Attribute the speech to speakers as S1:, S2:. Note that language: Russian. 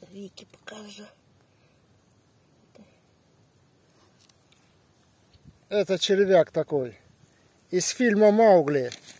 S1: Вике покажу.
S2: Это червяк такой. Из фильма «Маугли».